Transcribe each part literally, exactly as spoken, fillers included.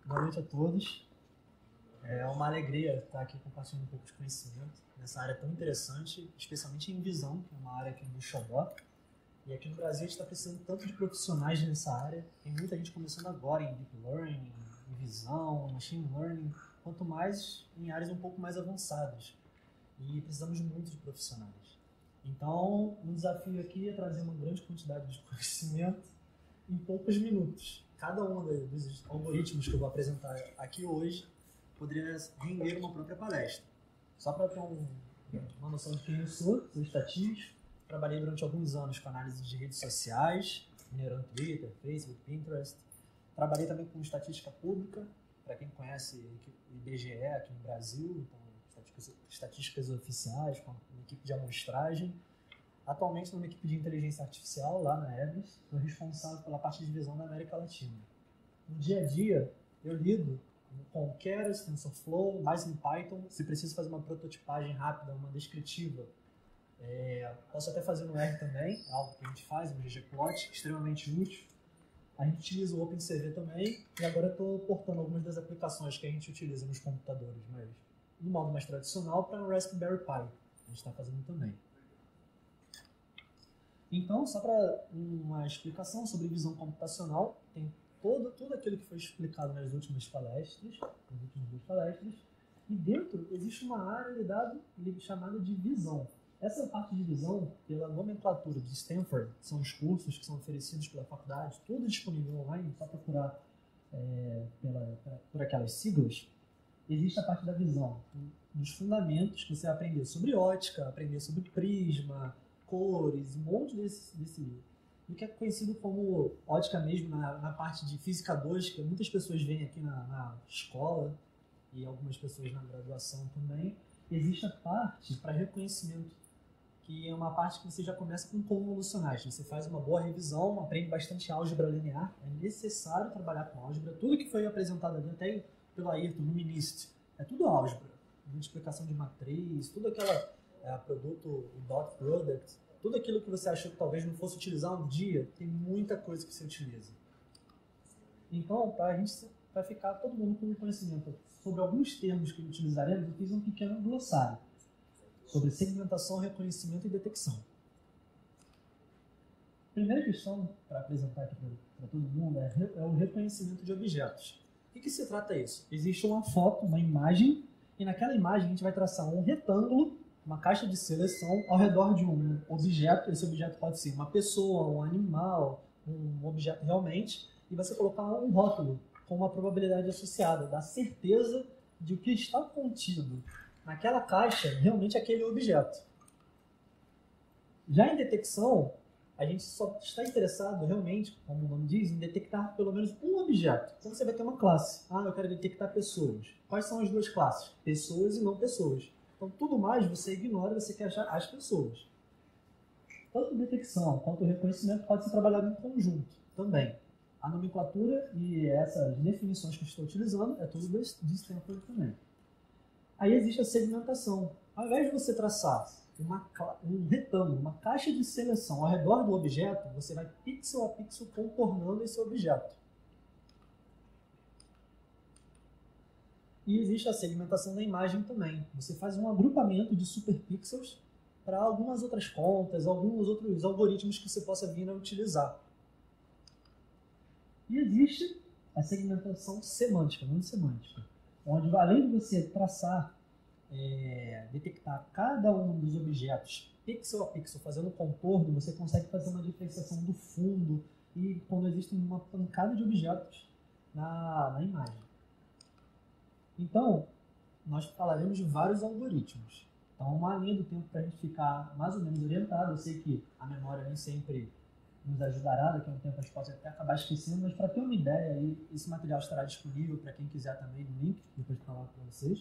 Boa noite a todos. É uma alegria estar aqui compartilhando um pouco de conhecimento nessa área tão interessante, especialmente em visão, que é uma área aqui do Xodó. E aqui no Brasil a gente está precisando tanto de profissionais nessa área. Tem muita gente começando agora em Deep Learning, em visão, Machine Learning, quanto mais em áreas um pouco mais avançadas. E precisamos muito de profissionais. Então, o desafio aqui é trazer uma grande quantidade de conhecimento em poucos minutos. Cada um dos algoritmos que eu vou apresentar aqui hoje poderia render uma própria palestra. Só para ter um, uma noção de quem eu sou, sou estatístico, trabalhei durante alguns anos com análise de redes sociais, minerando Twitter, Facebook, Pinterest. Trabalhei também com estatística pública, para quem conhece o I B G E aqui no Brasil, então, estatísticas, estatísticas oficiais, com uma equipe de amostragem. Atualmente, numa equipe de inteligência artificial, lá na Everest, sou responsável pela parte de visão da América Latina. No dia a dia, eu lido com Keras, TensorFlow, mais em Python. Se preciso fazer uma prototipagem rápida, uma descritiva, é, posso até fazer no R também, é algo que a gente faz, no ggplot, extremamente útil. A gente utiliza o OpenCV também, e agora eu estou portando algumas das aplicações que a gente utiliza nos computadores, mas no modo mais tradicional, para o Raspberry Pi. A gente está fazendo também. Então, só para uma explicação sobre visão computacional, tem todo, tudo aquilo que foi explicado nas últimas palestras, nas últimas duas palestras, e dentro existe uma área lidada, chamada de visão. Essa parte de visão, pela nomenclatura de Stanford, são os cursos que são oferecidos pela faculdade, tudo disponível online, só procurar é, pela, por aquelas siglas, existe a parte da visão, dos fundamentos que você vai aprender sobre ótica, aprender sobre prisma, cores, um monte desse, desse do que é conhecido como ótica mesmo na, na parte de física dois, que muitas pessoas veem aqui na, na escola e algumas pessoas na graduação também. Existe a parte para reconhecimento, que é uma parte que você já começa com convolucionais. Você faz uma boa revisão, aprende bastante álgebra linear. É necessário trabalhar com álgebra. Tudo que foi apresentado ali, até pelo Ayrton, no Minist, é tudo álgebra. Multiplicação de matriz, tudo aquela é, produto, o dot product, tudo aquilo que você achou que talvez não fosse utilizar um dia, tem muita coisa que você utiliza. Então, para a gente, para ficar todo mundo com conhecimento sobre alguns termos que utilizaremos, eu fiz um pequeno glossário sobre segmentação, reconhecimento e detecção. A primeira questão para apresentar aqui para todo mundo é, é o reconhecimento de objetos. O que, que se trata isso? Existe uma foto, uma imagem, e naquela imagem a gente vai traçar um retângulo, uma caixa de seleção ao redor de um objeto. Esse objeto pode ser uma pessoa, um animal, um objeto realmente, e você colocar um rótulo com uma probabilidade associada, da certeza de o que está contido naquela caixa realmente é aquele objeto. Já em detecção, a gente só está interessado realmente, como o nome diz, em detectar pelo menos um objeto. Então você vai ter uma classe. Ah, eu quero detectar pessoas. Quais são as duas classes? Pessoas e não pessoas. Então, tudo mais você ignora, você quer achar as pessoas. Tanto detecção quanto reconhecimento pode ser trabalhado em conjunto também. A nomenclatura e essas definições que eu estou utilizando é tudo de Stanford também. Aí existe a segmentação. Ao invés de você traçar uma, um retângulo, uma caixa de seleção ao redor do objeto, você vai pixel a pixel contornando esse objeto. E existe a segmentação da imagem também. Você faz um agrupamento de superpixels para algumas outras contas, alguns outros algoritmos que você possa vir a utilizar. E existe a segmentação semântica, não semântica, onde além de você traçar, é, detectar cada um dos objetos pixel a pixel, fazendo contorno, você consegue fazer uma diferenciação do fundo e quando existe uma pancada de objetos na, na imagem. Então, nós falaremos de vários algoritmos. Então, uma linha do tempo para a gente ficar mais ou menos orientado. Eu sei que a memória nem sempre nos ajudará, daqui a um tempo a gente pode até acabar esquecendo, mas para ter uma ideia, aí, esse material estará disponível para quem quiser também no link, depois de falar para vocês.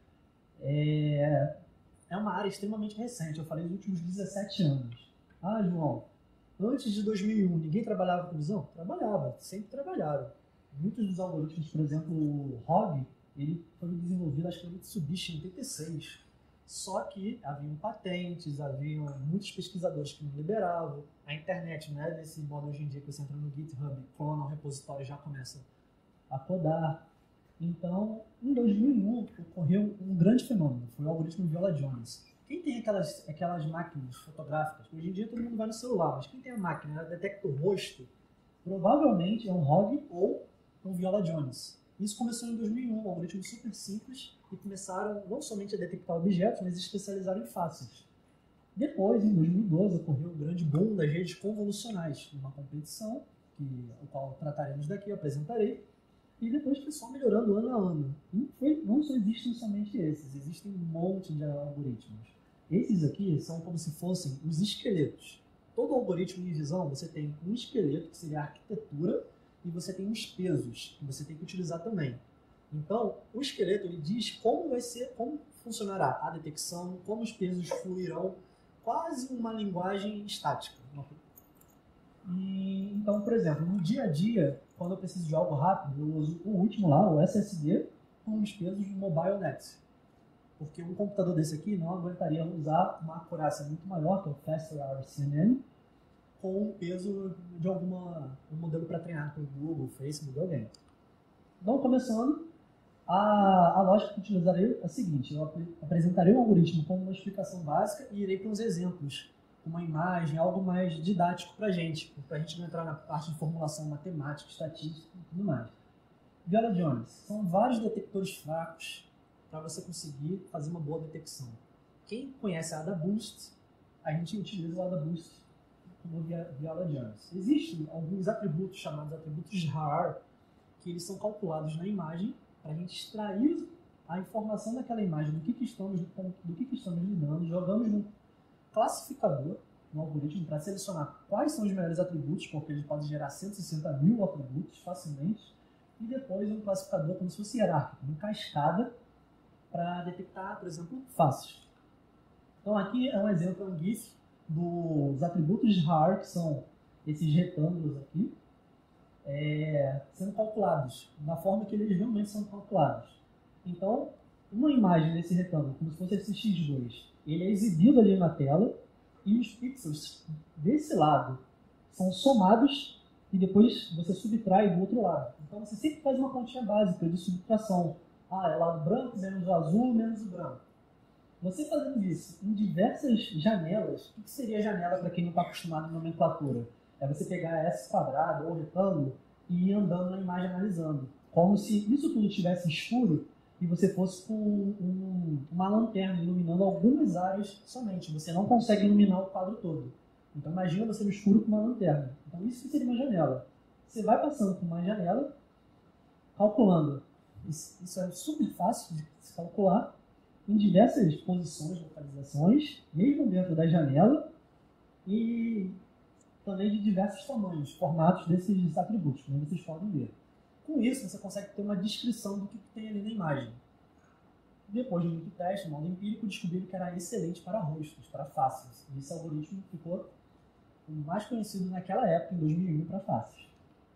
É, é uma área extremamente recente, eu falei nos últimos dezessete anos. Ah, João, antes de dois mil e um, ninguém trabalhava com visão? Trabalhava, sempre trabalharam. Muitos dos algoritmos, por exemplo, o R O G, ele foi desenvolvido, acho que no Mitsubishi em oitenta e seis. Só que haviam patentes, haviam muitos pesquisadores que não liberavam. A internet não é desse modo hoje em dia que você entra no GitHub, clona um repositório e já começa a codar. Então, em dois mil e um, ocorreu um grande fenômeno, foi o algoritmo Viola-Jones. Quem tem aquelas, aquelas máquinas fotográficas, hoje em dia todo mundo vai no celular, mas quem tem a máquina, ela detecta o rosto, provavelmente é um R O G ou um Viola-Jones. Isso começou em dois mil e um, um algoritmo super simples, e começaram não somente a detectar objetos, mas especializaram em faces. Depois, em dois mil e doze, ocorreu o grande boom das redes convolucionais, uma competição, que, o qual trataremos daqui, eu apresentarei, e depois foi só melhorando ano a ano. E foi, não só existem somente esses, existem um monte de algoritmos. Esses aqui são como se fossem os esqueletos. Todo algoritmo de visão, você tem um esqueleto, que seria a arquitetura, e você tem os pesos, que você tem que utilizar também. Então, o esqueleto ele diz como vai ser, como funcionará a detecção, como os pesos fluirão, quase uma linguagem estática. E, então, por exemplo, no dia a dia, quando eu preciso de algo rápido, eu uso o último lá, o S S D, com os pesos do MobileNet. Porque um computador desse aqui não aguentaria usar uma acurácia muito maior, que é o Faster R C N N, com o peso de alguma, um modelo pré-treinado pelo Google, Facebook, alguém. Então, começando, a, a lógica que utilizarei é a seguinte: eu ap apresentarei um algoritmo com uma explicação básica e irei para uns exemplos, uma imagem, algo mais didático para a gente, para a gente não entrar na parte de formulação matemática, estatística e tudo mais. Viola-Jones, são vários detectores fracos para você conseguir fazer uma boa detecção. Quem conhece a AdaBoost, a gente utiliza o AdaBoost como Viola-Jones. Existem alguns atributos chamados atributos rar, que eles são calculados na imagem para a gente extrair a informação daquela imagem, do que, que, estamos, do que, que estamos lidando, jogamos no classificador, no algoritmo, para selecionar quais são os melhores atributos, porque ele pode gerar cento e sessenta mil atributos facilmente, e depois um classificador como se fosse hierárquico, uma cascada, para detectar, por exemplo, faces. Então aqui é um exemplo, é um GIF dos atributos rar, que são esses retângulos aqui, é, sendo calculados, da forma que eles realmente são calculados. Então, uma imagem desse retângulo, como se fosse esse X dois, ele é exibido ali na tela, e os pixels desse lado são somados e depois você subtrai do outro lado. Então você sempre faz uma continha básica de subtração. Ah, é lado branco menos o azul menos o branco. Você fazendo isso em diversas janelas, o que seria janela para quem não está acostumado em nomenclatura? É você pegar S quadrado ou retângulo e ir andando na imagem analisando. Como se isso tudo estivesse escuro e você fosse com um, uma lanterna iluminando algumas áreas somente. Você não consegue iluminar o quadro todo. Então imagina você no escuro com uma lanterna. Então isso seria uma janela. Você vai passando por uma janela, calculando. Isso, isso é super fácil de se calcular em diversas posições, localizações, mesmo dentro da janela, e também de diversos tamanhos, formatos desses atributos, como vocês podem ver. Com isso, você consegue ter uma descrição do que tem ali na imagem. Depois de muito teste, no modo empírico, descobriram que era excelente para rostos, para faces. E esse algoritmo ficou o mais conhecido naquela época, em dois mil e um, para faces.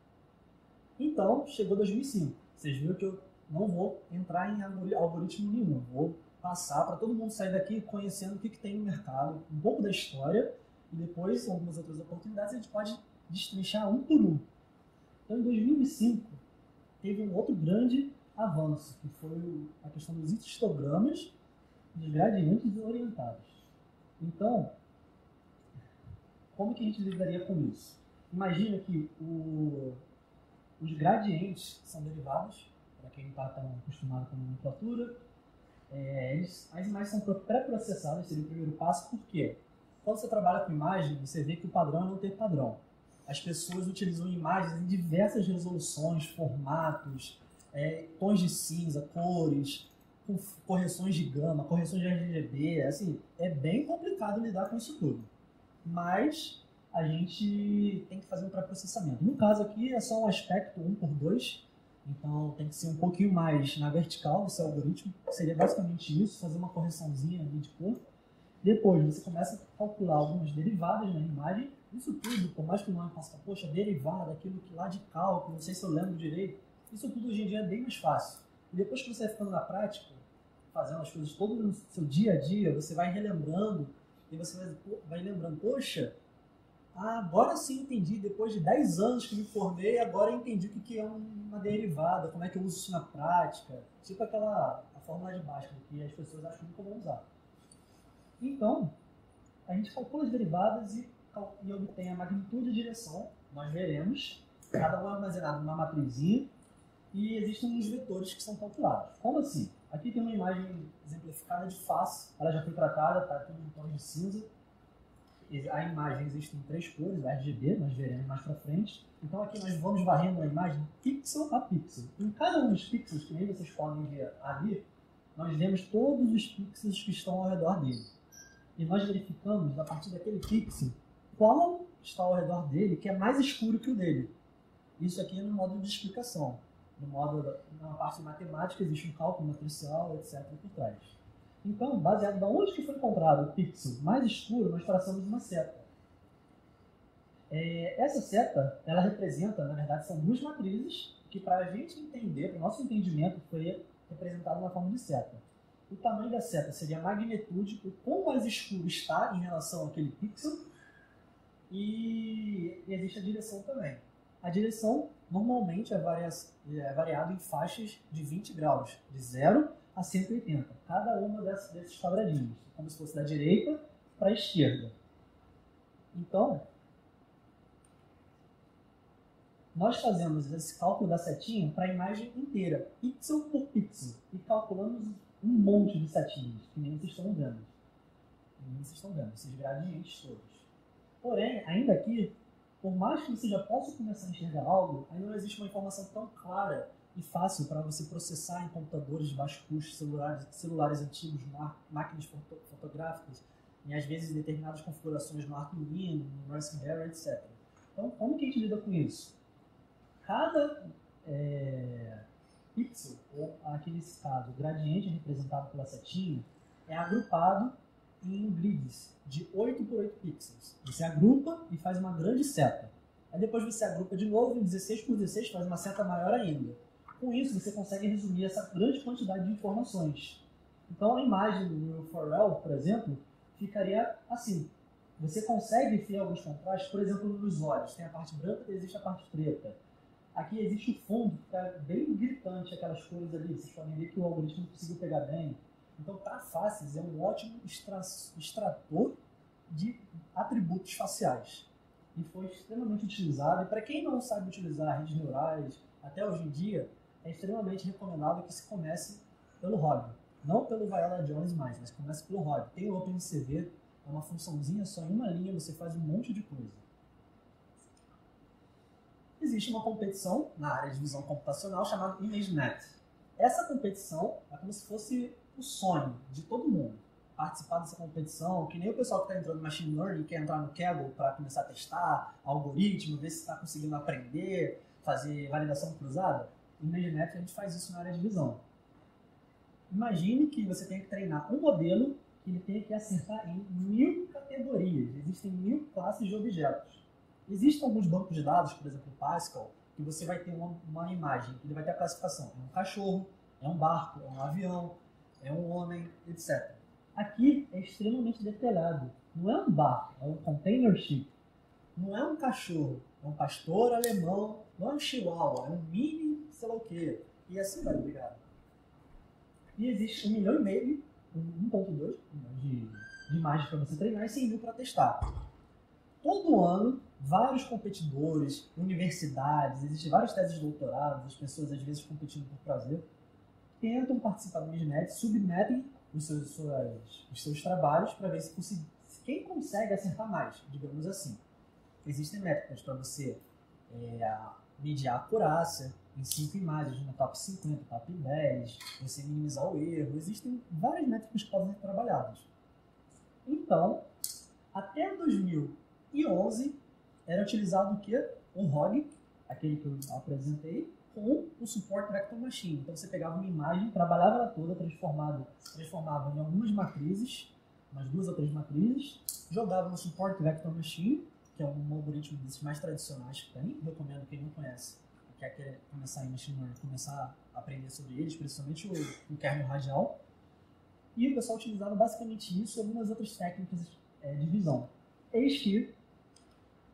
Então, chegou dois mil e cinco. Vocês viram que eu não vou entrar em algoritmo nenhum. Vou passar para todo mundo sair daqui conhecendo o que, que tem no mercado, um pouco da história, e depois, em algumas outras oportunidades, a gente pode destrinchar um por um. Então, em dois mil e cinco, teve um outro grande avanço, que foi a questão dos histogramas dos gradientes orientados. Então, como que a gente lidaria com isso? Imagina que o, os gradientes são derivados, para quem não está tão acostumado com a nomenclatura, é, eles, as imagens são pré-processadas, seria o primeiro passo, por quê? Quando você trabalha com imagem, você vê que o padrão é não ter padrão. As pessoas utilizam imagens em diversas resoluções, formatos, é, tons de cinza, cores, com correções de gama, correções de R G B, assim, é bem complicado lidar com isso tudo. Mas a gente tem que fazer um pré-processamento. No caso aqui é só um aspecto um por dois, então tem que ser um pouquinho mais na vertical desse algoritmo, seria basicamente isso, fazer uma correçãozinha ali de cor. Depois você começa a calcular algumas derivadas na imagem. Isso tudo, por mais que não faça, poxa, derivada, aquilo que lá de cálculo, não sei se eu lembro direito, isso tudo hoje em dia é bem mais fácil. E depois que você vai ficando na prática, fazendo as coisas todo no seu dia a dia, você vai relembrando, e você vai, vai lembrando, poxa, Ah, agora sim entendi, depois de dez anos que me formei, agora eu entendi o que é uma derivada, como é que eu uso isso na prática. Tipo aquela a fórmula de Bhaskara, que as pessoas acham que nunca vão usar. Então, a gente calcula as derivadas e, e obtém a magnitude e direção. Nós veremos, cada um é armazenado numa matrizinha, e existem uns vetores que são calculados. Como assim? Aqui tem uma imagem exemplificada de face, ela já foi tratada, está tudo em tons de cinza. A imagem existe em três cores, R G B, nós veremos mais para frente. Então aqui nós vamos varrendo a imagem pixel a pixel. Em cada um dos pixels, que nem vocês podem ver ali, nós vemos todos os pixels que estão ao redor dele. E nós verificamos, a partir daquele pixel, qual está ao redor dele que é mais escuro que o dele. Isso aqui é no módulo de explicação. No módulo, na parte de matemática, existe um cálculo matricial, etcétera por trás. Então, baseado em onde que foi encontrado o pixel mais escuro, nós traçamos uma seta. É, essa seta, ela representa, na verdade, são duas matrizes que, para a gente entender, para o nosso entendimento, foi representado na forma de seta. O tamanho da seta seria a magnitude, o quão mais escuro está em relação àquele pixel, e existe a direção também. A direção, normalmente, é, varia é variada em faixas de vinte graus, de zero a cento e oitenta, cada uma dessas, desses quadradinhos, como se fosse da direita para a esquerda. Então, nós fazemos esse cálculo da setinha para a imagem inteira, pixel por pixel, e calculamos um monte de setinhas, que nem vocês estão vendo. Que nem vocês estão vendo, esses gradientes todos. Porém, ainda aqui, por mais que você já possa começar a enxergar algo, ainda não existe uma informação tão clara e fácil para você processar em computadores de baixo custo, celulares, celulares antigos, máquinas foto, fotográficas, e às vezes determinadas configurações no Arduino, no Raspberry, etcétera. Então, como que a gente lida com isso? Cada é, pixel, ou aqui nesse caso, o gradiente representado pela setinha, é agrupado em grids de oito por oito pixels. Você agrupa e faz uma grande seta. Aí depois você agrupa de novo em dezesseis por dezesseis, faz uma seta maior ainda. Com isso, você consegue resumir essa grande quantidade de informações. Então, a imagem do Forel, por exemplo, ficaria assim. Você consegue enfiar alguns contrastes, por exemplo, nos olhos. Tem a parte branca e existe a parte preta. Aqui existe o fundo, que está bem gritante, aquelas cores ali. Vocês podem ver que o algoritmo não conseguiu pegar bem. Então, para faces, é um ótimo extra extrator de atributos faciais. E foi extremamente utilizado. E para quem não sabe utilizar redes neurais, até hoje em dia, é extremamente recomendável que se comece pelo hobby. Não pelo Viola Jones mais, mas comece pelo hobby. Tem o OpenCV, é uma funçãozinha, só em uma linha você faz um monte de coisa. Existe uma competição na área de visão computacional chamada ImageNet. Essa competição é como se fosse o sonho de todo mundo. Participar dessa competição, que nem o pessoal que está entrando no Machine Learning quer entrar no Kaggle para começar a testar algoritmo, ver se está conseguindo aprender, fazer validação cruzada. No ImageNet a gente faz isso na área de visão. Imagine que você tem que treinar um modelo que ele tem que acertar em mil categorias. Existem mil classes de objetos. Existem alguns bancos de dados, por exemplo, o Pascal, que você vai ter uma, uma imagem, que ele vai ter a classificação. É um cachorro, é um barco, é um avião, é um homem, etcétera. Aqui é extremamente detalhado. Não é um barco, é um container ship. Não é um cachorro, é um pastor alemão, não é um chihuahua, é um mini sei lá o quê. E assim vai, obrigado. E existe um milhão e meio, um ponto dois de, de imagens para você treinar e cem mil para testar. Todo ano, vários competidores, universidades, existem várias teses de doutorado, as pessoas às vezes competindo por prazer, tentam participar do ImageNet, submetem os seus, suas, os seus trabalhos para ver se, consegui, se quem consegue acertar mais, digamos assim. Existem métricas para você é, medir a acurácia em cinco imagens, no top cinquenta, top dez, você minimizar o erro. Existem várias métricas que podem ser trabalhadas. Então, até dois mil e onze, era utilizado o quê? O R O G, aquele que eu apresentei, com o Support Vector Machine. Então você pegava uma imagem, trabalhava ela toda, transformava, transformava em algumas matrizes, umas duas ou três matrizes, jogava no Support Vector Machine, que é um algoritmo desses mais tradicionais que tem, recomendo quem não conhece, quer querer começar em Machine Learning, começar a aprender sobre eles, principalmente o, o kernel radial. E o pessoal utilizava basicamente isso e algumas outras técnicas é, de visão. Eis que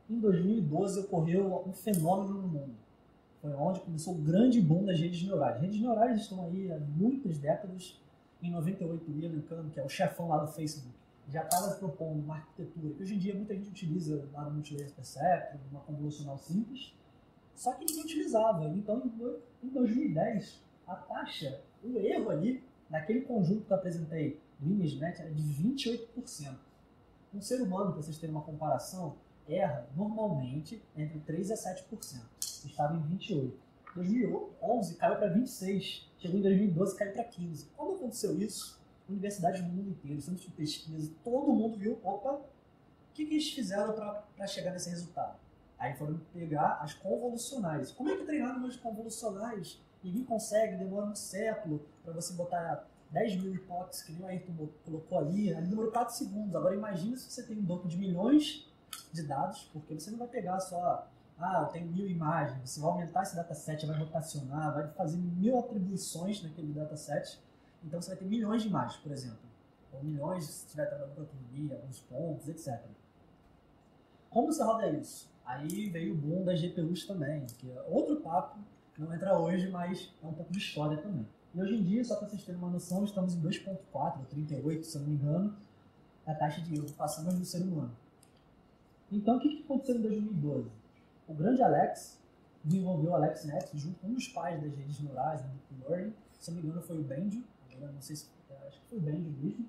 em dois mil e doze ocorreu um fenômeno no mundo. Foi onde começou o grande boom das redes neurais. As redes neurais estão aí há muitas décadas. Em noventa e oito, o Ian Kahn, que é o chefão lá do Facebook, já estava propondo uma arquitetura que hoje em dia muita gente utiliza lá no Multilayer Perceptron, uma convolucional simples, só que ninguém utilizava. Então, em dois mil e dez, a taxa, o erro ali, naquele conjunto que eu apresentei do ImageNet, era de vinte e oito por cento. Um ser humano, para vocês terem uma comparação, erra normalmente entre três a sete por cento. Estava em vinte e oito por cento. Em dois mil e onze caiu para vinte e seis por cento. Chegou em dois mil e doze caiu para quinze por cento. Quando aconteceu isso, universidades do mundo inteiro, centros de pesquisa, todo mundo viu, opa, o que, que eles fizeram para chegar nesse resultado? Aí foram pegar as convolucionais. Como é que treinaram umas convolucionais? Ninguém consegue, demora um século para você botar dez mil hipóteses, que nem o Ayrton colocou ali, ali demorou quatro segundos. Agora imagina se você tem um banco de milhões de dados, porque você não vai pegar só, ah, eu tenho mil imagens, você vai aumentar esse dataset, vai rotacionar, vai fazer mil atribuições naquele dataset, então você vai ter milhões de imagens, por exemplo, ou milhões se estiver trabalhando com autonomia, alguns pontos, etcétera. Como você roda isso? Aí veio o boom das G P Us também, que é outro papo, não entra hoje, mas é um pouco de história também. E hoje em dia, só para vocês terem uma noção, estamos em dois ponto quatro, trinta e oito, se eu não me engano, a taxa de erro, passamos do ser humano. Então, o que aconteceu em dois mil e doze? O grande Alex desenvolveu o AlexNet junto com um dos pais das redes neurais, do Deep Learning. Se não me engano, foi o Benjo. Agora não sei se... acho que foi o Benjo mesmo.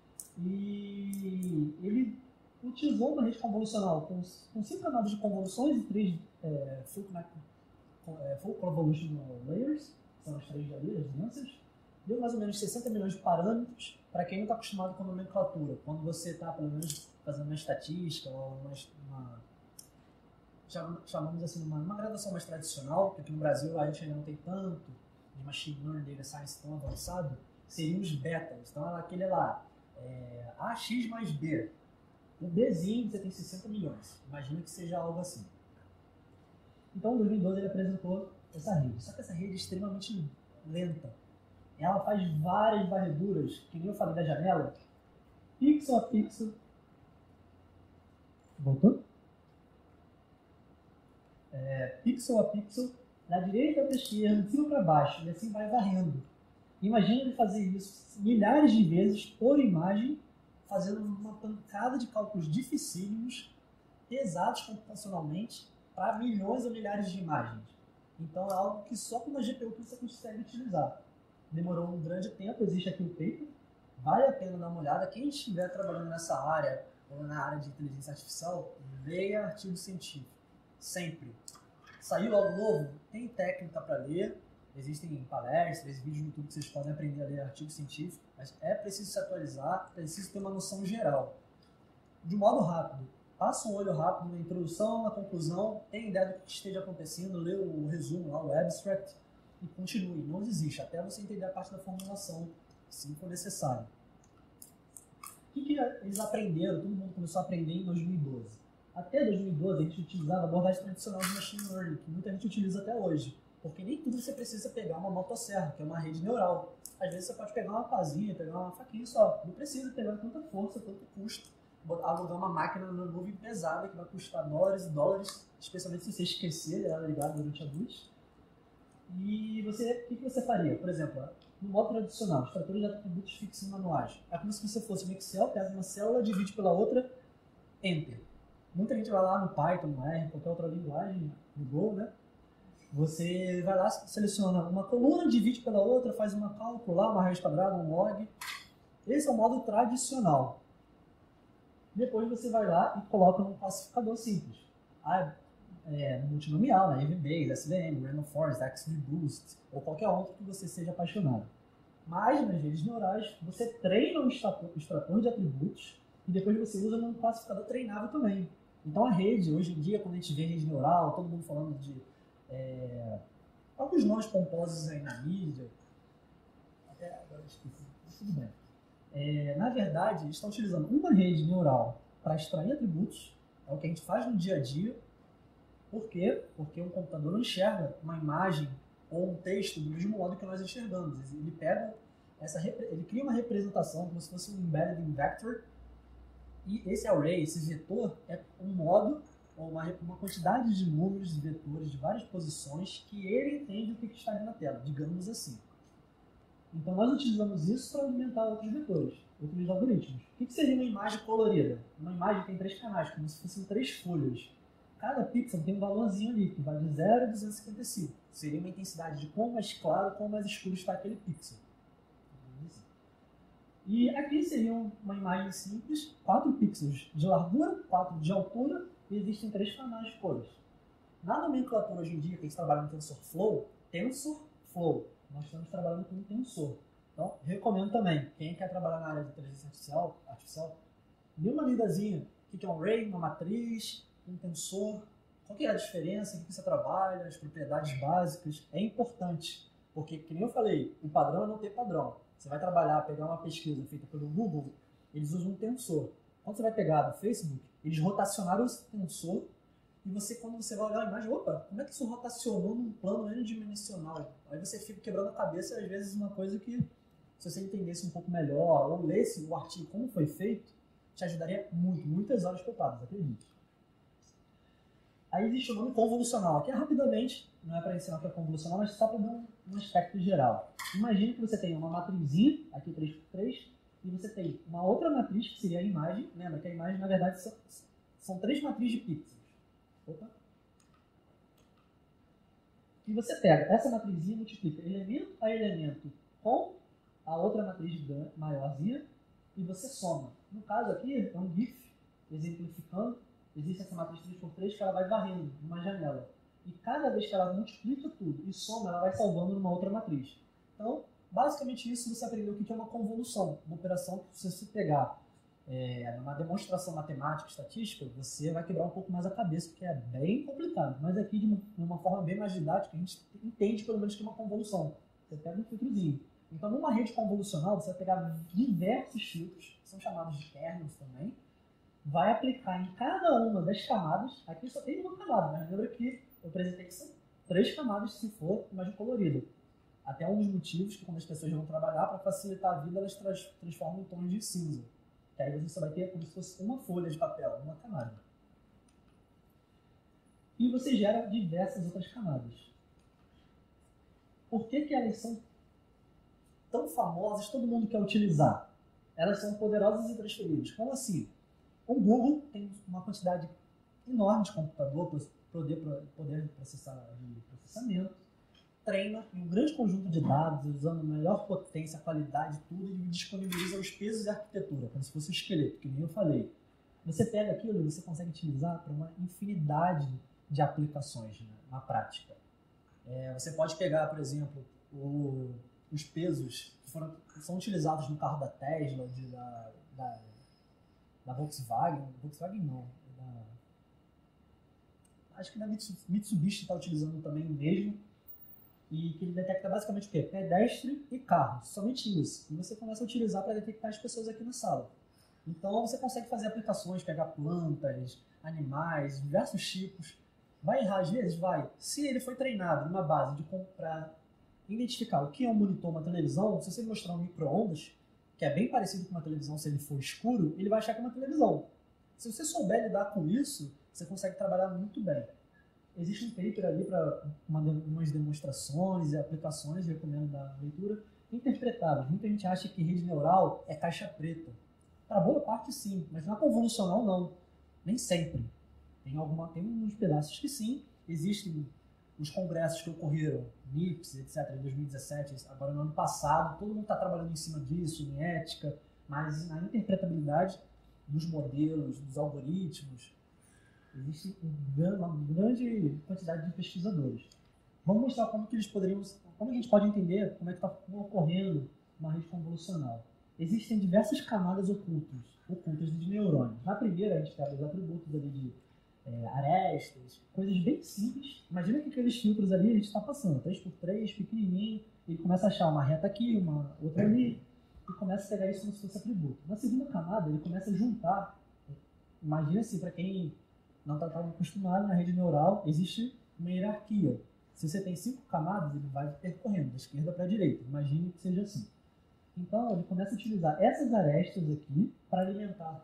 E ele utilizou uma rede convolucional com, com cinco camadas de convoluções e três é, full, é, full convolutional layers, são as três ali, as densas. Deu mais ou menos sessenta milhões de parâmetros. Para quem não está acostumado com a nomenclatura, quando você está, pelo menos, fazendo uma estatística ou uma, uma chamamos assim, uma, uma graduação mais tradicional, porque aqui no Brasil a gente ainda não tem tanto de machine learning, data science tão avançado, seriam os betas. Então, aquele lá, é, A X mais B. O Bzinho você tem sessenta milhões. Imagina que seja algo assim. Então, em dois mil e doze ele apresentou essa rede. Só que essa rede é extremamente lenta. Ela faz várias varreduras, que nem eu falei da janela, pixel a pixel. Voltou? É, pixel a pixel, da direita para a esquerda, de cima para baixo, e assim vai varrendo. Imagina ele fazer isso milhares de vezes por imagem, fazendo uma pancada de cálculos dificílimos, pesados computacionalmente, para milhões ou milhares de imagens. Então é algo que só com uma G P U que você consegue utilizar. Demorou um grande tempo, existe aqui o paper, vale a pena dar uma olhada. Quem estiver trabalhando nessa área, ou na área de inteligência artificial, leia artigo científico. Sempre. Saiu algo novo? Tem técnica para ler, existem palestras, vídeos no YouTube que vocês podem aprender a ler artigo científico, mas é preciso se atualizar, preciso ter uma noção geral. De modo rápido, passa um olho rápido na introdução, na conclusão, tem ideia do que esteja acontecendo, lê o resumo lá, o abstract, e continue, não desista, até você entender a parte da formulação, se for necessário. O que, que eles aprenderam, todo mundo começou a aprender em dois mil e doze? Até dois mil e doze a gente utilizava a abordagem tradicional de machine learning, que muita gente utiliza até hoje. Porque nem tudo você precisa pegar uma motosserra, que é uma rede neural. Às vezes você pode pegar uma pazinha, pegar uma faquinha só. Não precisa pegar tanta força, tanto custo. Alugar uma máquina na nuvem pesada que vai custar dólares e dólares, especialmente se você esquecer ela ligada durante a noite. E você, o que, que você faria? Por exemplo, no modo tradicional, extratores de atributos fixos manuais. É como se você fosse no Excel, pega uma célula, divide pela outra, Enter. Muita gente vai lá no Python, no R, qualquer outra linguagem, no Go, né? Você vai lá, seleciona uma coluna, divide pela outra, faz uma cálculo lá, uma raiz quadrada, um log. Esse é o modo tradicional. Depois você vai lá e coloca um classificador simples. Ah, é, multinomial, né? M V Base, S V M, Random Forest, XGBoost, ou qualquer outro que você seja apaixonado. Mas nas redes neurais, você treina o extrator de atributos e depois você usa um classificador treinável também. Então a rede, hoje em dia, quando a gente vê rede neural, todo mundo falando de é, alguns nomes pomposos aí na mídia, até agora eu esqueci, mas tudo bem. É, na verdade, eles estão utilizando uma rede neural para extrair atributos, é o que a gente faz no dia a dia. Por quê? Porque um computador não enxerga uma imagem ou um texto do mesmo modo que nós enxergamos. Ele pega essa, ele cria uma representação como se fosse um embedded in vector, e esse array, esse vetor, é um modo ou uma, uma quantidade de números e vetores de várias posições que ele entende o que está ali na tela, digamos assim. Então nós utilizamos isso para alimentar outros vetores, outros algoritmos. O que seria uma imagem colorida? Uma imagem tem três canais, como se fossem três folhas. Cada pixel tem um valorzinho ali, que vai de zero a duzentos e cinquenta e cinco. Seria uma intensidade de quão mais claro, quão mais escuro está aquele pixel. E aqui seria uma imagem simples, quatro pixels de largura, quatro de altura, e existem três canais de cores. Na nomenclatura hoje em dia, que a gente trabalha no TensorFlow, TensorFlow. Nós estamos trabalhando com um tensor. Então, recomendo também, quem quer trabalhar na área de inteligência artificial, artificial dê uma lidazinha. O que é um array, uma matriz, um tensor, qual que é a diferença, o que você trabalha, as propriedades básicas. É importante, porque, como eu falei, o padrão é não ter padrão. Você vai trabalhar, pegar uma pesquisa feita pelo Google, eles usam um tensor. Quando você vai pegar do Facebook, eles rotacionaram esse tensor e você, quando você vai olhar a imagem, opa, como é que isso rotacionou num plano n-dimensional? Aí você fica quebrando a cabeça, às vezes, uma coisa que, se você entendesse um pouco melhor, ou lesse o artigo como foi feito, te ajudaria muito, muitas horas poupadas, acredite. Aí existe o nome convolucional. Aqui é rapidamente, não é para ensinar o que é convolucional, mas só para dar um, um aspecto geral. Imagine que você tem uma matrizinha, aqui três por três, e você tem uma outra matriz, que seria a imagem. Lembra que a imagem, na verdade, são, são três matrizes de pixels. Opa. E você pega essa matrizinha e multiplica elemento a elemento com a outra matriz maiorzinha, e você soma. No caso aqui, é um GIF, exemplificando. Existe essa matriz três por três que ela vai varrendo numa janela. E cada vez que ela multiplica tudo e soma, ela vai salvando numa outra matriz. Então, basicamente isso você aprendeu o que é uma convolução. Uma operação que, se você pegar é, numa demonstração matemática, estatística, você vai quebrar um pouco mais a cabeça, porque é bem complicado. Mas aqui, de uma, de uma forma bem mais didática, a gente entende pelo menos que é uma convolução. Você pega um filtrozinho. Então, numa rede convolucional, você vai pegar diversos filtros, que são chamados de kernels também, vai aplicar em cada uma das camadas. Aqui só tem uma camada, mas lembra que eu apresentei que são três camadas se for imagem colorida. Até um dos motivos que, quando as pessoas vão trabalhar, para facilitar a vida, elas trans transformam em tons de cinza. Que aí você só vai ter como se fosse uma folha de papel, uma camada. E você gera diversas outras camadas. Por que que elas são tão famosas, todo mundo quer utilizar? Elas são poderosas e transferíveis. Como assim? O Google tem uma quantidade enorme de computador para poder, poder processar, de processamento, treina em um grande conjunto de dados, usando melhor potência, qualidade, tudo, e disponibiliza os pesos e arquitetura, como se fosse um esqueleto, que nem eu falei. Você pega aquilo e você consegue utilizar para uma infinidade de aplicações, né, na prática. É, você pode pegar, por exemplo, o, os pesos que, foram, que são utilizados no carro da Tesla, de, da, da da Volkswagen, Volkswagen não, da, acho que da Mitsubishi está utilizando também o mesmo, e que ele detecta basicamente o quê? Pedestre e carro, somente isso. E você começa a utilizar para detectar as pessoas aqui na sala. Então você consegue fazer aplicações, pegar plantas, animais, diversos tipos. Vai errar às vezes? Vai. Se ele foi treinado numa base de para identificar o que é um monitor, uma televisão, se você mostrar um micro-ondas, que é bem parecido com uma televisão, se ele for escuro, ele vai achar que é uma televisão. Se você souber lidar com isso, você consegue trabalhar muito bem. Existe um paper ali para uma, umas demonstrações e aplicações, recomendo da leitura, interpretáveis. Muita gente acha que rede neural é caixa preta. Para boa parte, sim, mas na convolucional, não. Nem sempre. Tem, alguma, tem uns pedaços que sim, existem os congressos que ocorreram, N I P S, etcétera, em dois mil e dezessete, agora no ano passado, todo mundo está trabalhando em cima disso, em ética, mas na interpretabilidade dos modelos, dos algoritmos, existe uma grande quantidade de pesquisadores. Vamos mostrar como que eles poderiam, como a gente pode entender como é que está ocorrendo uma rede convolucional. Existem diversas camadas ocultas, ocultas de neurônios. Na primeira, a gente pega os atributos ali de É, arestas, coisas bem simples. Imagina que aqueles filtros ali a gente está passando, três por três, pequenininho, ele começa a achar uma reta aqui, uma outra ali, e começa a pegar isso como se fosse atributo. Na segunda camada, ele começa a juntar. Imagina assim, para quem não está tão acostumado na rede neural, existe uma hierarquia. Se você tem cinco camadas, ele vai percorrendo da esquerda para a direita. Imagine que seja assim. Então, ele começa a utilizar essas arestas aqui para alimentar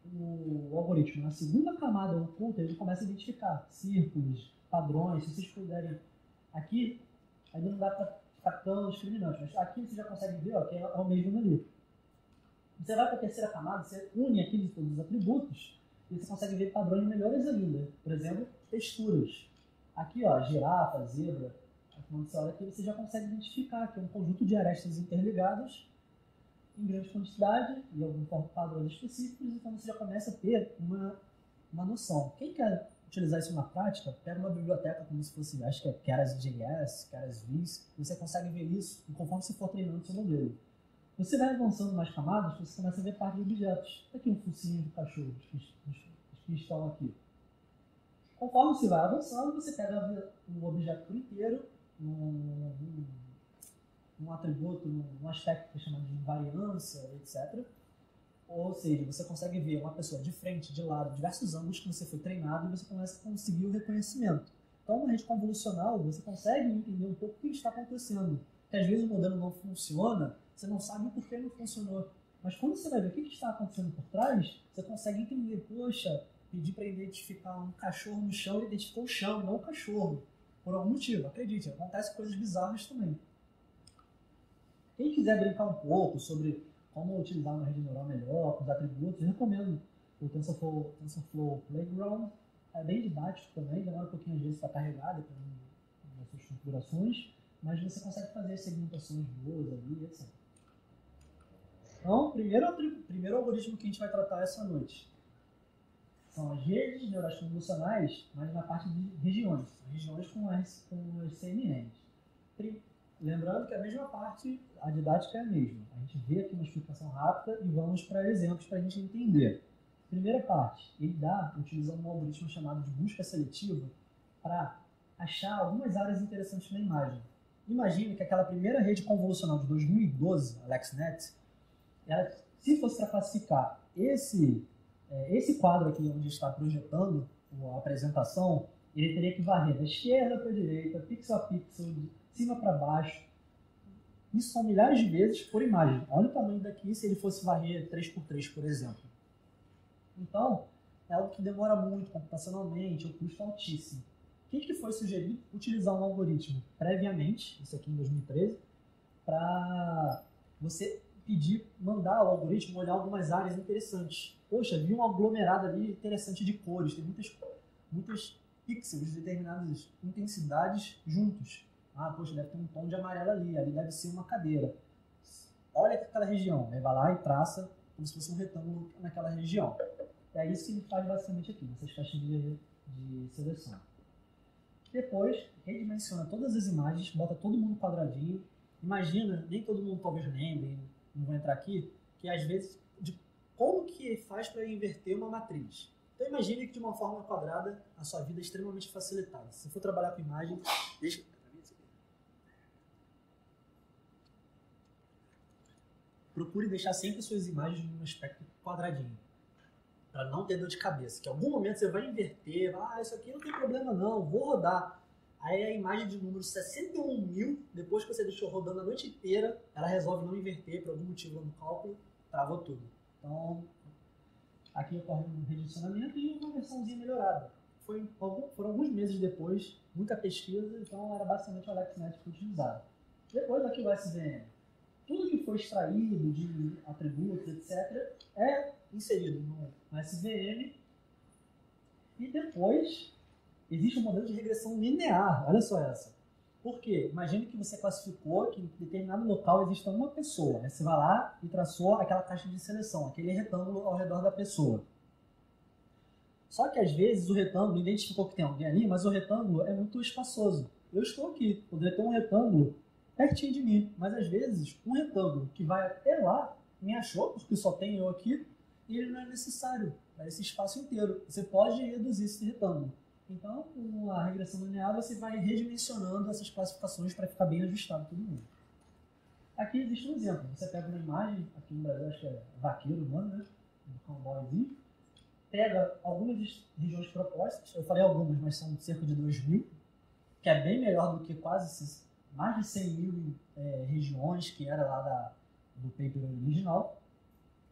o algoritmo na segunda camada oculta, ele começa a identificar círculos, padrões. Se vocês puderem aqui, ainda não dá para ficar tão discriminante, mas aqui você já consegue ver ó, que é o mesmo ali. Você vai para a terceira camada, você une aqui todos os atributos e você consegue ver padrões melhores ainda. Por exemplo, texturas. Aqui, ó, girafa, zebra. Quando você olha aqui, você já consegue identificar que é um conjunto de arestas interligadas em grande quantidade e alguns padrões específicos, então você já começa a ter uma, uma noção. Quem quer utilizar isso na prática, pega uma biblioteca como se fosse, acho que é Keras.js, Keras.vis, e você consegue ver isso conforme você for treinando o seu modelo. Você vai avançando mais camadas, você começa a ver parte de objetos. Aqui um focinho de cachorro, os que, os, os que estão aqui. Conforme você vai avançando, você pega um objeto por inteiro, um, um, um atributo, um aspecto que é chamado de invariância, etcétera. Ou seja, você consegue ver uma pessoa de frente, de lado, diversos ângulos que você foi treinado e você começa a conseguir o reconhecimento. Então, uma rede convolucional, você consegue entender um pouco o que está acontecendo. Porque às vezes o modelo não funciona, você não sabe por que não funcionou. Mas quando você vai ver o que está acontecendo por trás, você consegue entender, poxa, pedir para identificar um cachorro no chão, ele identificou o chão, não o cachorro. Por algum motivo, acredite, acontecem coisas bizarras também. Quem quiser brincar um pouco sobre como utilizar uma rede neural melhor, com os atributos, eu recomendo o TensorFlow, TensorFlow Playground. É bem didático também, demora um pouquinho às vezes para carregar, dependendo das suas configurações, mas você consegue fazer segmentações boas ali, etcétera. Então, primeiro, primeiro algoritmo que a gente vai tratar essa noite são as redes neurais convolucionais, mas na parte de regiões, regiões com as, com as C N Ns. Lembrando que a mesma parte, a didática é a mesma. A gente vê aqui uma explicação rápida e vamos para exemplos para a gente entender. Primeira parte, ele dá, utilizando um algoritmo chamado de busca seletiva, para achar algumas áreas interessantes na imagem. Imagine que aquela primeira rede convolucional de dois mil e doze, AlexNet, ela, se fosse para classificar esse, é, esse quadro aqui onde está projetando a apresentação, ele teria que varrer da esquerda para a direita, pixel a pixel, de cima para baixo. Isso são milhares de vezes por imagem. Olha o tamanho daqui se ele fosse varrer três por três, por exemplo. Então, é algo que demora muito computacionalmente, o custo é altíssimo. O que, que foi sugerido? Utilizar um algoritmo previamente, isso aqui em dois mil e treze, para você pedir, mandar o algoritmo olhar algumas áreas interessantes. Poxa, vi um aglomerado ali interessante de cores, tem muitas, muitas pixels de determinadas intensidades juntos. Ah, poxa, deve ter um tom de amarelo ali, ali deve ser uma cadeira. Olha aquela região, aí vai lá e traça como se fosse um retângulo naquela região. É isso que ele faz basicamente aqui, nessas caixas de, de seleção. Depois, redimensiona todas as imagens, bota todo mundo quadradinho. Imagina, nem todo mundo talvez lembre, não vou entrar aqui, que às vezes, de como que faz para inverter uma matriz. Então imagine que de uma forma quadrada a sua vida é extremamente facilitada. Se for trabalhar com imagem, deixa... procure deixar sempre suas imagens no aspecto quadradinho, para não ter dor de cabeça, que em algum momento você vai inverter, ah, isso aqui não tem problema não, vou rodar. Aí a imagem de número sessenta e um mil, depois que você deixou rodando a noite inteira, ela resolve não inverter por algum motivo no cálculo, travou tudo. Então, aqui ocorre um redimensionamento e uma versãozinha melhorada. Foi, foram alguns meses depois, muita pesquisa, então era basicamente o AlexNet que foi utilizado. Depois aqui o S V M. Tudo que foi extraído de atributos, etcétera, é inserido no S V M. E depois, existe um modelo de regressão linear. Olha só essa. Por quê? Imagine que você classificou que em determinado local existe uma pessoa. Aí você vai lá e traçou aquela caixa de seleção, aquele retângulo ao redor da pessoa. Só que às vezes o retângulo identificou que tem alguém ali, mas o retângulo é muito espaçoso. Eu estou aqui, poderia ter um retângulo pertinho de mim, mas às vezes um retângulo que vai até lá me achou, porque só tem eu aqui, e ele não é necessário para esse espaço inteiro. Você pode reduzir esse retângulo. Então, com a regressão linear, você vai redimensionando essas classificações para ficar bem ajustado todo mundo. Aqui existe um exemplo. Você pega uma imagem, aqui no Brasil acho que é vaqueiro, mano, né? Um cowboyzinho. Pega algumas regiões propostas, eu falei algumas, mas são cerca de dois mil, que é bem melhor do que quase mais de cem mil é, regiões que era lá da, do paper original.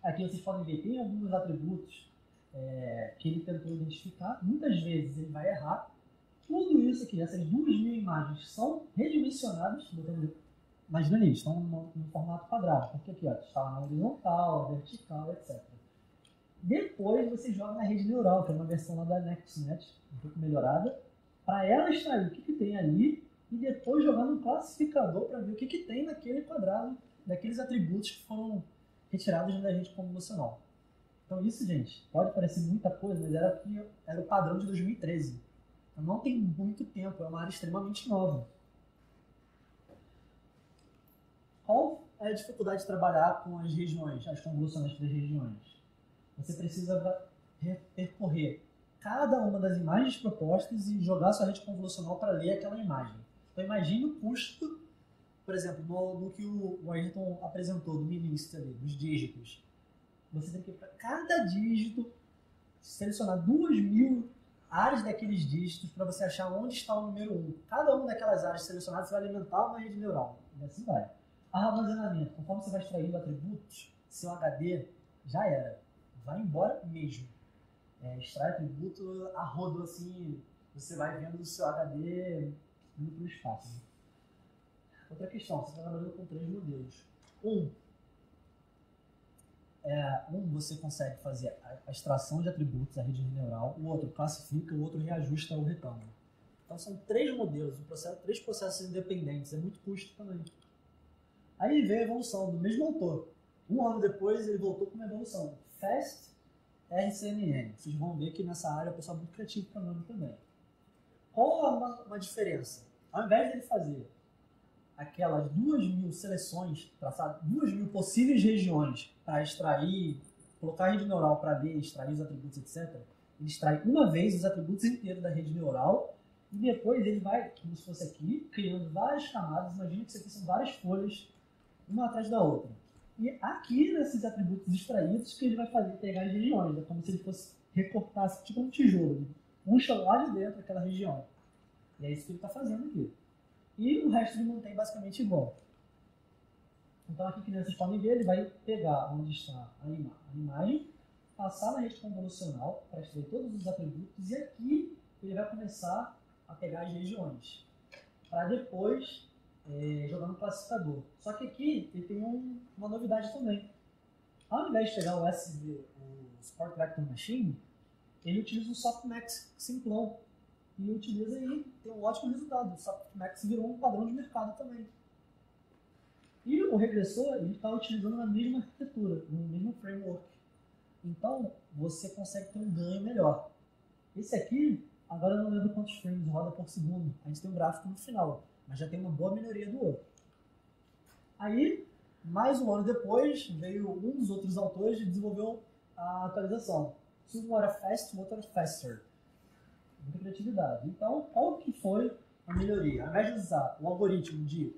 Aqui vocês podem ver, tem alguns atributos é, que ele tentou identificar. Muitas vezes ele vai errar. Tudo isso aqui, essas duas mil imagens, são redimensionadas. Imaginando eles estão no, no formato quadrado, porque aqui ó, está na horizontal, vertical, etcétera. Depois você joga na rede neural, que é uma versão lá da NextNet, um pouco melhorada, para ela extrair o que, que tem ali e depois jogar no classificador para ver o que, que tem naquele quadrado, daqueles atributos que foram retirados da rede convolucional. Então isso, gente, pode parecer muita coisa, mas era, era o padrão de dois mil e treze. Então não tem muito tempo, é uma área extremamente nova. Qual é a dificuldade de trabalhar com as regiões, as convolucionais das regiões? Você precisa percorrer cada uma das imagens propostas e jogar sua rede convolucional para ler aquela imagem. Então imagine o custo, por exemplo, no, no que o Ayrton apresentou do início ali, dos dígitos. Você tem que, para cada dígito, selecionar duas mil áreas daqueles dígitos para você achar onde está o número um. Cada uma daquelas áreas selecionadas vai alimentar uma rede neural. E assim vai. Armazenamento. Conforme você vai extraindo atributos, seu H D já era. Vai embora mesmo. É, extrai atributo a rodo, assim, você vai vendo o seu H D indo para o espaço. Né? Outra questão, você está trabalhando com três modelos. Um, é, um você consegue fazer a, a extração de atributos, a rede neural, o outro classifica, o outro reajusta o retângulo. Então são três modelos, um processo, três processos independentes, é muito custo também. Aí veio a evolução do mesmo autor. Um ano depois ele voltou com uma evolução. Fast R C N N. Vocês vão ver que nessa área o pessoal é muito criativo para o nome também. Qual é uma, uma diferença? Ao invés de ele fazer aquelas duas mil seleções, traçar duas mil possíveis regiões para extrair, colocar a rede neural para ver, extrair os atributos, etcétera, ele extrai uma vez os atributos inteiros da rede neural e depois ele vai, como se fosse aqui, criando várias camadas. Imagina que isso aqui são várias folhas, uma atrás da outra. E aqui, nesses atributos extraídos, que ele vai fazer, pegar as regiões. É como se ele fosse recortar, tipo um tijolo. Puxa lá de dentro aquela região. E é isso que ele está fazendo aqui. E o resto ele mantém basicamente igual. Então aqui que vocês podem ver, ele vai pegar onde está a, ima a imagem, passar na rede convolucional para extrair todos os atributos, e aqui ele vai começar a pegar as regiões. Para depois... É, jogar no classificador. Só que aqui ele tem um, uma novidade também. Ao invés de pegar o S V, o Sport Vector Machine, ele utiliza o Softmax simplão. E utiliza e tem um ótimo resultado. O Softmax virou um padrão de mercado também. E o regressor está utilizando a mesma arquitetura, no mesmo framework. Então você consegue ter um ganho melhor. Esse aqui, agora eu não lembro quantos frames roda por segundo. A gente tem um gráfico no final, mas já tem uma boa melhoria do outro. Aí, mais um ano depois, veio um dos outros autores e desenvolveu a atualização. Se um era fast, o outro era faster. Muita criatividade. Então, qual que foi a melhoria? Ao invés de usar o algoritmo de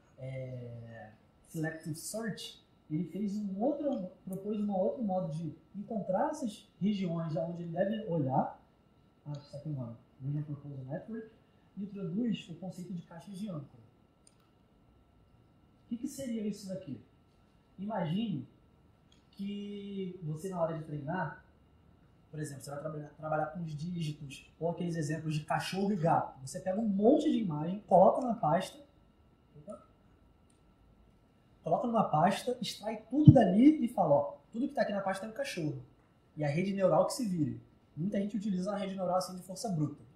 é, Selective Search, ele fez um outro, propôs um outro modo de encontrar essas regiões onde ele deve olhar. Ah, isso aqui é uma Region Proposal Network. E introduz o conceito de caixas de âncora. O que, que seria isso daqui? Imagine que você, na hora de treinar, por exemplo, você vai trabalhar, trabalhar com os dígitos, ou aqueles exemplos de cachorro e gato. Você pega um monte de imagem, coloca na pasta, opa, coloca numa pasta, extrai tudo dali e fala, ó, tudo que está aqui na pasta é um cachorro. E a rede neural que se vire. Muita gente utiliza a rede neural assim de força bruta.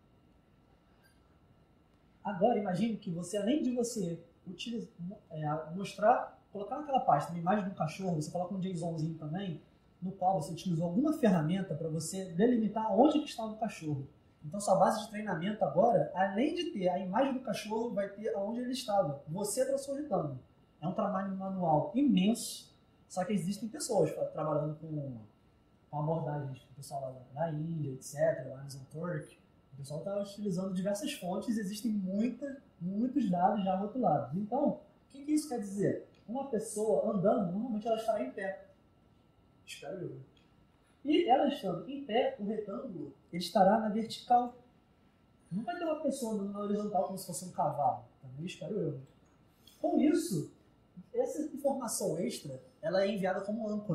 Agora, imagine que você, além de você utiliza, é, mostrar, colocar naquela pasta uma imagem de um cachorro, você coloca um JSONzinho também, no qual você utilizou alguma ferramenta para você delimitar onde que estava o cachorro. Então, sua base de treinamento agora, além de ter a imagem do cachorro, vai ter aonde ele estava. Você traçou o retângulo. É um trabalho manual imenso, só que existem pessoas trabalhando com, com abordagens, o pessoal lá da Índia, etcétera, lá no Zooturk. O pessoal está utilizando diversas fontes e existem muita, muitos dados já rotulados. Então, o que, que isso quer dizer? Uma pessoa andando, normalmente ela estará em pé. Espero eu. E ela estando em pé, o retângulo ele estará na vertical. Não vai ter uma pessoa andando na horizontal como se fosse um cavalo. Também espero eu. Com isso, essa informação extra ela é enviada como âncora.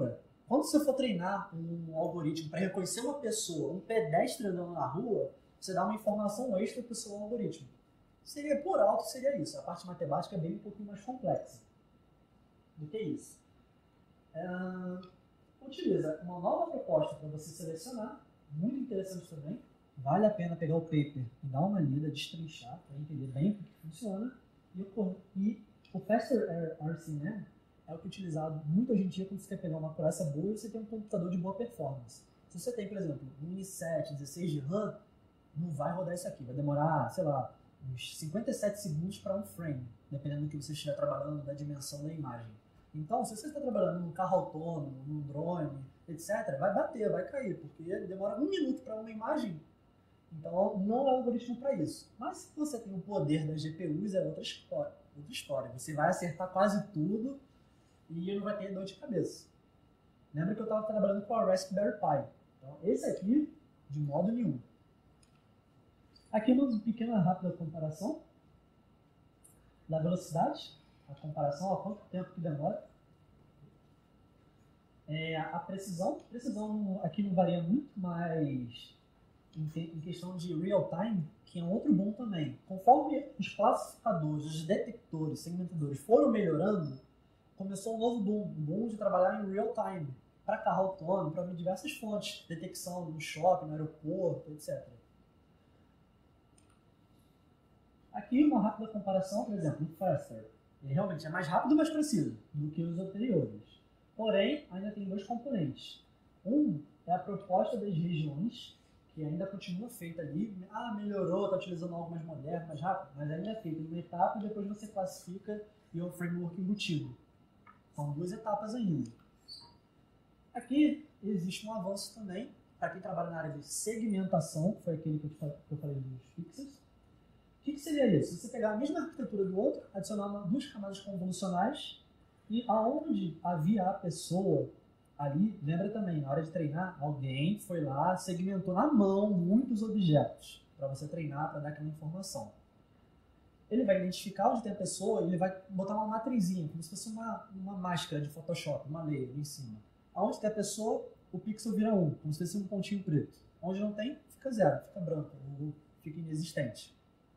quando você for treinar um algoritmo para reconhecer uma pessoa, um pedestre andando na rua, você dá uma informação extra para o seu algoritmo. Seria por alto, seria isso. A parte matemática é bem um pouquinho mais complexa do que isso. Uh, utiliza uma nova proposta para você selecionar, muito interessante também. Vale a pena pegar o paper e dar uma lida, destrinchar, para entender bem o que funciona. E o, e o Faster R C N N é o que é utilizado muito hoje em dia quando você quer pegar uma acurácia boa e você tem um computador de boa performance. Se você tem, por exemplo, um i sete, dezesseis de RAM, não vai rodar isso aqui. Vai demorar, sei lá, uns cinquenta e sete segundos para um frame, dependendo do que você estiver trabalhando, da dimensão da imagem. Então, se você está trabalhando num carro autônomo, num drone, etcétera, vai bater, vai cair, porque demora um minuto para uma imagem. Então, não é algoritmo para isso. Mas se você tem o poder das G P Us, é outra história. Outra história. Você vai acertar quase tudo e não vai ter dor de cabeça. Lembra que eu estava trabalhando com a Raspberry Pi. Então, esse aqui, de modo nenhum. Aqui uma pequena rápida comparação da velocidade, a comparação a quanto tempo que demora. É, a precisão, precisão aqui não varia muito, mas em, em questão de real time, que é um outro bom também. Conforme os classificadores, os detectores, segmentadores foram melhorando, começou um novo boom, um boom de trabalhar em real time, para carro autônomo, para diversas fontes, detecção no shopping, no aeroporto, etcétera. Aqui uma rápida comparação, por exemplo, o Faster. Ele realmente é mais rápido e mais preciso do que os anteriores. Porém, ainda tem dois componentes. Um é a proposta das regiões, que ainda continua feita ali. Ah, melhorou, está utilizando algo mais moderno, mais rápido, mas ainda é feito em uma etapa e depois você classifica e é um framework embutido. São duas etapas ainda. Aqui existe um avanço também para quem trabalha na área de segmentação, que foi aquele que eu falei dos pixels. O que, que seria isso? Você pegar a mesma arquitetura do outro, adicionar uma, duas camadas convolucionais e aonde havia a pessoa ali, lembra também, na hora de treinar, alguém foi lá, segmentou na mão muitos objetos para você treinar, para dar aquela informação. Ele vai identificar onde tem a pessoa e ele vai botar uma matrizinha, como se fosse uma, uma máscara de Photoshop, uma layer em cima. Aonde tem a pessoa, o pixel vira um, como se fosse um pontinho preto. Onde não tem, fica zero, fica branco, ou fica inexistente.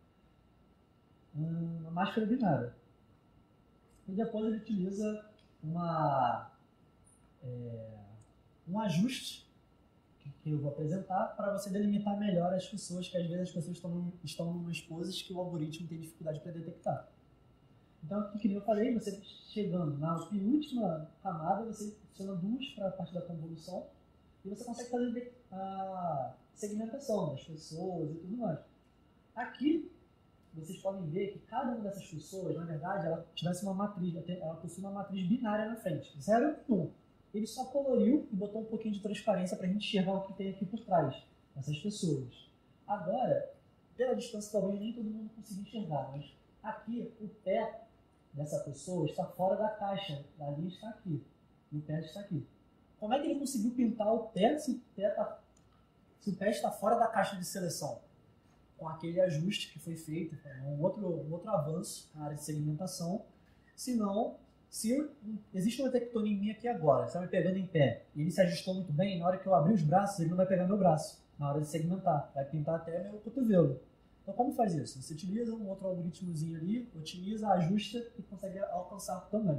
Uma máscara binária. E depois ele utiliza uma, é, um ajuste que, que eu vou apresentar para você delimitar melhor as pessoas, que às vezes as pessoas estão, estão em umas poses que o algoritmo tem dificuldade para detectar. Então, o que eu falei, você chegando na penúltima camada, você adiciona duas para a parte da convolução e você consegue fazer a segmentação das pessoas e tudo mais. Aqui, vocês podem ver que cada uma dessas pessoas, na verdade, ela tivesse uma matriz, ela possui uma matriz binária na frente, zero e um. Ele só coloriu e botou um pouquinho de transparência para a gente enxergar o que tem aqui por trás dessas pessoas. Agora, pela distância talvez nem todo mundo consiga enxergar, mas aqui o pé dessa pessoa está fora da caixa, a linha está aqui, e o pé está aqui. Como é que ele conseguiu pintar o pé se o pé, tá, se o pé está fora da caixa de seleção? Com aquele ajuste que foi feito, um outro, um outro avanço na área de segmentação. Se não, se existe um detector em mim aqui agora, está me pegando em pé, e ele se ajustou muito bem, na hora que eu abrir os braços, ele não vai pegar meu braço, na hora de segmentar, vai pintar até meu cotovelo. Então, como faz isso? Você utiliza um outro algoritmozinho ali, otimiza, ajusta e consegue alcançar também.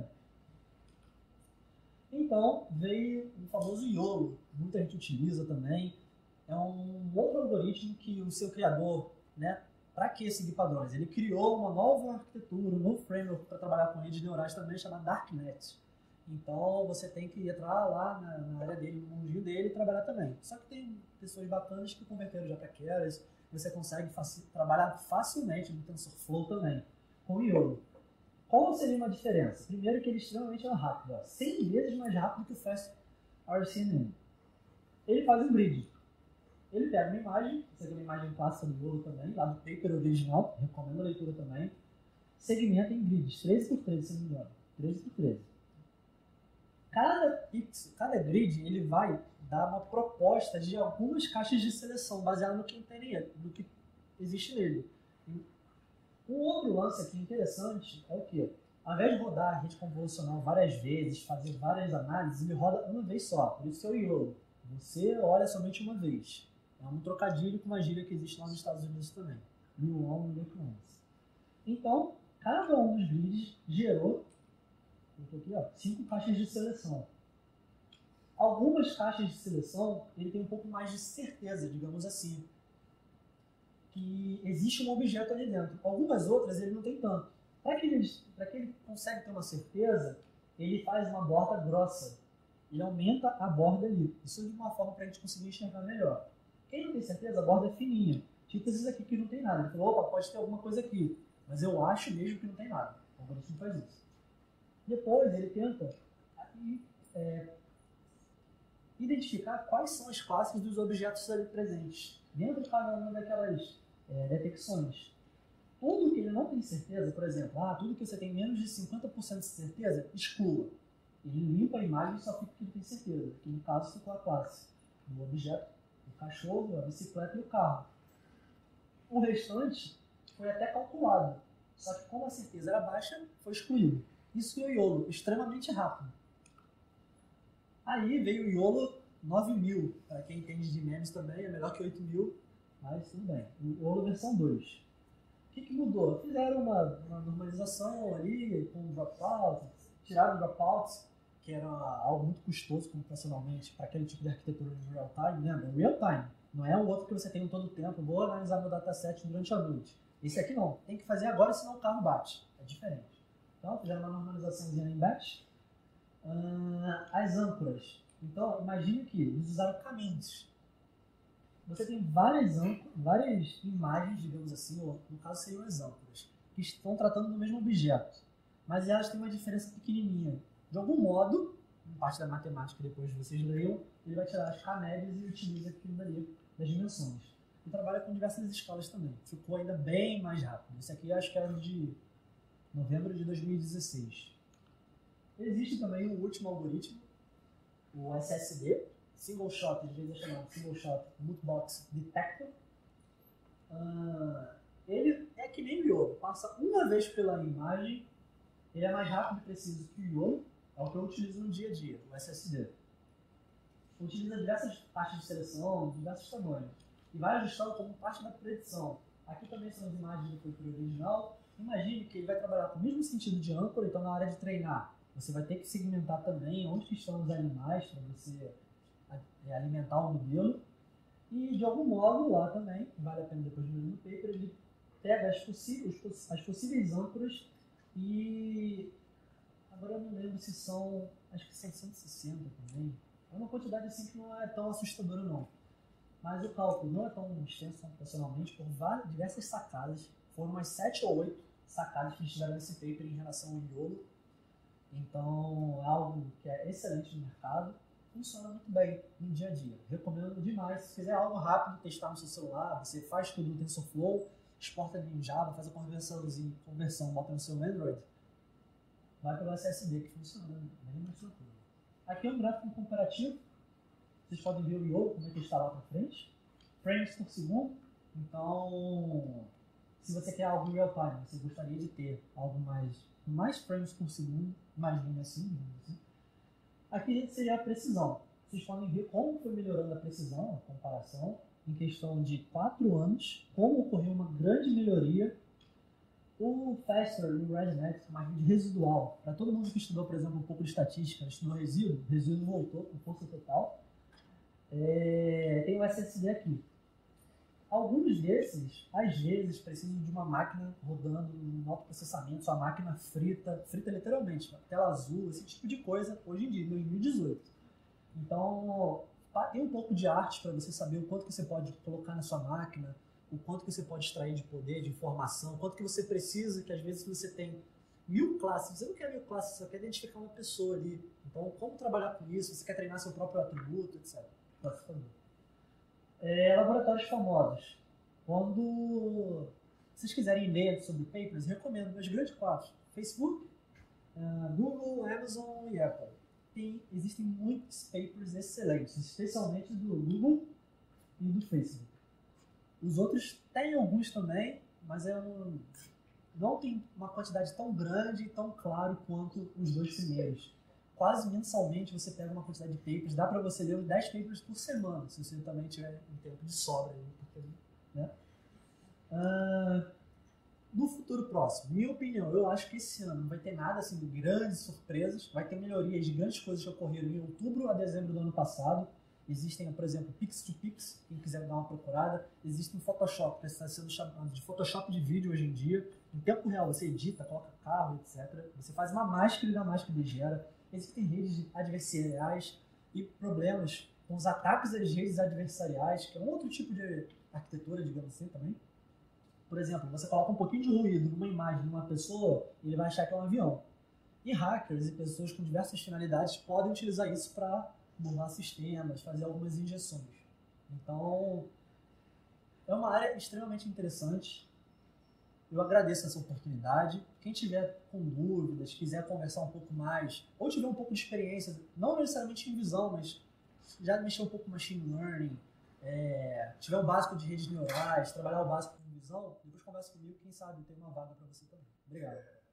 Então, veio o famoso YOLO, muita gente utiliza também. É um outro algoritmo que o seu criador, né, para que seguir padrões? Ele criou uma nova arquitetura, um novo framework para trabalhar com redes neurais também, chamado DarkNet. Então, você tem que entrar lá na, na área dele, no mundinho dele e trabalhar também. Só que tem pessoas bacanas que converteram já para Keras, você consegue faci trabalhar facilmente no TensorFlow também, com o YOLO. Qual seria uma diferença? Primeiro que ele é extremamente rápido, ó, cem vezes mais rápido que o Fast R C N N. Ele faz um grid. Ele pega uma imagem, essa aqui é uma imagem clássica do YOLO também, lá do paper original, recomendo a leitura também, segmenta em grids, treze por treze, se não me engano, treze por treze. Cada pixel, cada grid, ele vai dar uma proposta de algumas caixas de seleção, baseada no que, tem, no que existe nele. Um outro lance aqui interessante é o quê? Ao invés de rodar a rede convolucional várias vezes, fazer várias análises, ele roda uma vez só. Por isso é o YOLO. Você olha somente uma vez. É um trocadilho com uma gíria que existe lá nos Estados Unidos também. You only look once. Então, cada um dos grids gerou aqui, ó, cinco caixas de seleção. Algumas caixas de seleção, ele tem um pouco mais de certeza, digamos assim, que existe um objeto ali dentro. Algumas outras ele não tem tanto. Para que, ele, que ele consiga ter uma certeza, ele faz uma borda grossa. Ele aumenta a borda ali. Isso de uma forma para a gente conseguir enxergar melhor. Quem não tem certeza, a borda é fininha. Tipo esses aqui que não tem nada. Ele falou, opa, pode ter alguma coisa aqui. Mas eu acho mesmo que não tem nada. O algoritmo faz isso. Depois ele tenta é, identificar quais são as classes dos objetos ali presentes. Dentro de cada uma daquelas é, detecções. Tudo que ele não tem certeza, por exemplo, ah, tudo que você tem menos de cinquenta por cento de certeza, exclua. Ele limpa a imagem e só fica o que ele tem certeza. Que no caso ficou a classe do objeto, o cachorro, a bicicleta e o carro. O restante foi até calculado. Só que como a certeza era baixa, foi excluído. Isso é o YOLO, extremamente rápido. Aí veio o YOLO nove mil. Para quem entende de memes também, é melhor que oito mil, mas tudo bem. O YOLO versão dois. O que, que mudou? Fizeram uma, uma normalização ali com dropouts, tiraram dropouts, que era algo muito custoso computacionalmente para aquele tipo de arquitetura de real time. Lembra? Real time. Não é o outro que você tem todo o tempo. Vou analisar meu dataset durante a noite. Esse aqui não. Tem que fazer agora, senão o carro bate. É diferente. Então, fizeram uma normalizaçãozinha em batch. Uh, as âncoras. Então, imagine que eles usaram caminhos. Você tem várias âncoras, várias imagens, digamos assim, ou no caso seriam as âncoras, que estão tratando do mesmo objeto. Mas elas têm uma diferença pequenininha. De algum modo, em parte da matemática, depois vocês leiam, ele vai tirar as camélias e utiliza aquilo dali das dimensões. E trabalha com diversas escalas também. Ficou ainda bem mais rápido. Esse aqui acho que era de novembro de dois mil e dezesseis. Existe também o último algoritmo, o S S D, Single Shot, às vezes é chamado Single Shot Lootbox Detector. Uh, ele é que nem o YOLO, passa uma vez pela imagem, ele é mais rápido e preciso que o YOLO, é o que eu utilizo no dia a dia, o S S D. Utiliza diversas taxas de seleção, diversos tamanhos, e vai ajustando como parte da predição. Aqui também são as imagens do filtro original. Imagine que ele vai trabalhar com o mesmo sentido de âncora, então na hora de treinar, você vai ter que segmentar também onde estão os animais para você alimentar o modelo. E de algum modo lá também, vale a pena depois de ler no paper, ele pega as possíveis, as possíveis âncoras e agora eu não lembro se são, acho que seiscentos e sessenta também. É uma quantidade assim que não é tão assustadora não. Mas o cálculo não é tão extenso computacionalmente por várias, diversas sacadas. Foram umas sete ou oito sacadas que eles tiveram nesse paper em relação ao YOLO. Então é algo que é excelente no mercado. Funciona muito bem no dia a dia. Recomendo demais. Se quiser algo rápido, testar no seu celular, você faz tudo no TensorFlow, exporta ele em Java, faz a conversãozinha, conversão, bota no seu Android, vai pelo S S D que funciona bem mais tranquilo. Aqui é um gráfico comparativo. Vocês podem ver o YOLO, como é que está lá para frente. Frames por segundo. Então, se você quer algo real time, você gostaria de ter algo mais, mais frames por segundo, imagine assim, assim. Aqui seria a precisão. Vocês podem ver como foi melhorando a precisão, a comparação, em questão de quatro anos, como ocorreu uma grande melhoria. O Faster e o ResNet, mais de residual. Para todo mundo que estudou, por exemplo, um pouco de estatística, estudou resíduo, o resíduo voltou com força total. É, tem o S S D aqui. Alguns desses, às vezes, precisam de uma máquina rodando em alto processamento, sua máquina frita, frita literalmente, tela azul, esse tipo de coisa, hoje em dia, em dois mil e dezoito. Então, tem um pouco de arte para você saber o quanto que você pode colocar na sua máquina, o quanto que você pode extrair de poder, de informação, o quanto que você precisa, que às vezes você tem mil classes, você não quer mil classes, você quer identificar uma pessoa ali. Então, como trabalhar com isso, você quer treinar seu próprio atributo, etcétera. É, laboratórios famosos. Quando vocês quiserem ler sobre papers, recomendo os grandes quatro. Facebook, uh, Google, Amazon e Apple. Tem, existem muitos papers excelentes, especialmente do Google e do Facebook. Os outros têm alguns também, mas é um, não tem uma quantidade tão grande e tão claro quanto os dois primeiros. Quase mensalmente você pega uma quantidade de papers, dá para você ler uns dez papers por semana, se você também tiver um tempo de sobra. Porque, né? uh, no futuro próximo, minha opinião, eu acho que esse ano não vai ter nada assim de grandes surpresas, vai ter melhorias de grandes coisas que ocorreram em outubro a dezembro do ano passado. Existem, por exemplo, Pix-to-Pix, quem quiser dar uma procurada. Existe um Photoshop, que está sendo chamado de Photoshop de vídeo hoje em dia. Em tempo real, você edita, coloca carro, etcétera. Você faz uma máscara e da máscara ele gera. Existem redes adversariais e problemas com os ataques às redes adversariais, que é um outro tipo de arquitetura, digamos assim, também. Por exemplo, você coloca um pouquinho de ruído numa imagem de uma pessoa, ele vai achar que é um avião. E hackers e pessoas com diversas finalidades podem utilizar isso para burlar sistemas, fazer algumas injeções. Então, é uma área extremamente interessante. Eu agradeço essa oportunidade. Quem tiver com dúvidas, quiser conversar um pouco mais, ou tiver um pouco de experiência, não necessariamente em visão, mas já mexer um pouco com machine learning, é, tiver o básico de redes neurais, trabalhar o básico de visão, depois conversa comigo, quem sabe tem uma vaga para você também. Obrigado.